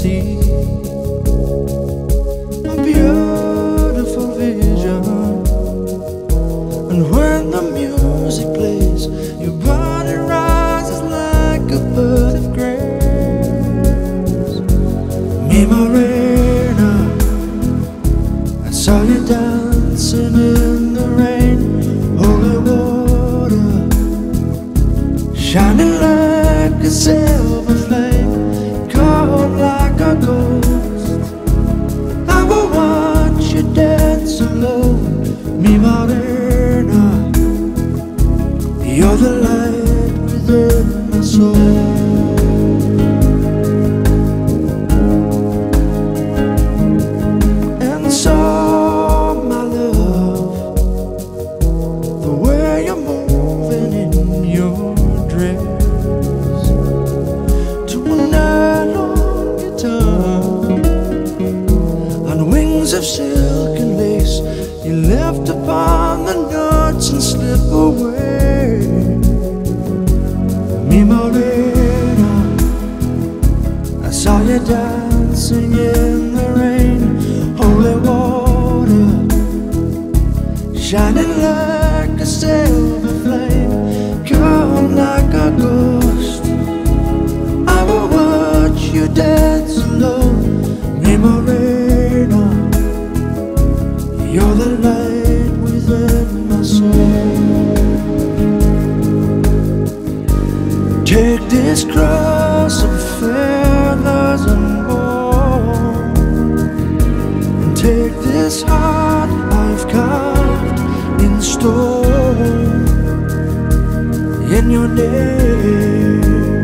see a beautiful vision. And when the music plays, your body rises like a bird of grace. Me, Morena, I saw you dancing in the rain. Holy water, shining like a silver flame, cold like a ghost. I will watch you dance alone. Me, Morena, you're the light within my soul. And so, my love, the way you're moving in your dress to a nylon guitar on wings of silk and lace, you lift upon the notes and slip away. Me, Morena, I saw you dancing in the rain. Holy water, shining like a silver flame, cold like a ghost. I will watch you dance alone. Me, Morena, you're the light within my soul. Take this cross of feathers and bone, and take this heart I've carved in stone, in your name.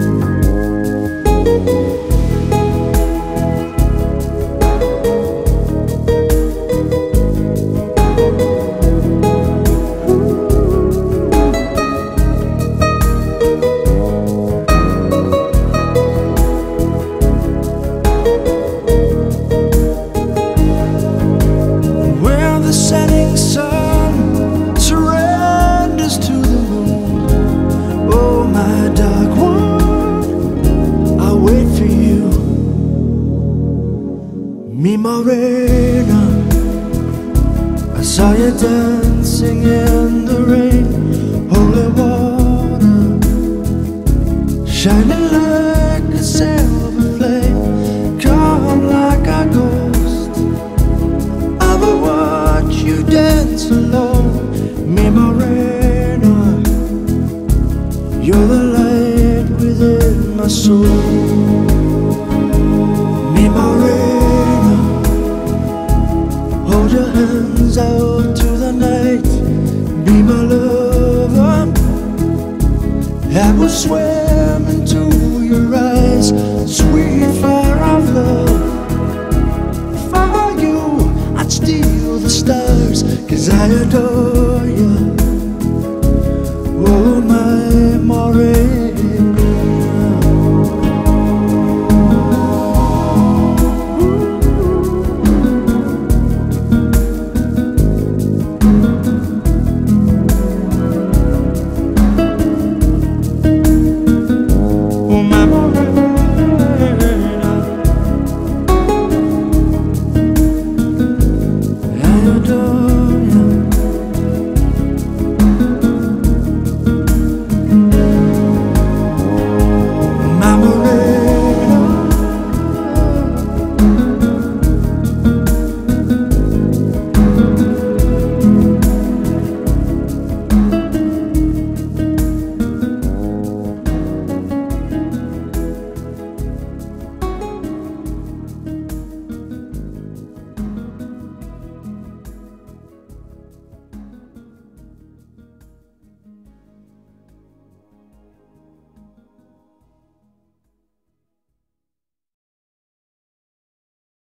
The setting sun surrenders to the moon. Oh, my dark one, I'll wait for you. Me, Morena, I saw you dancing in the rain. Holy water, shining like a silver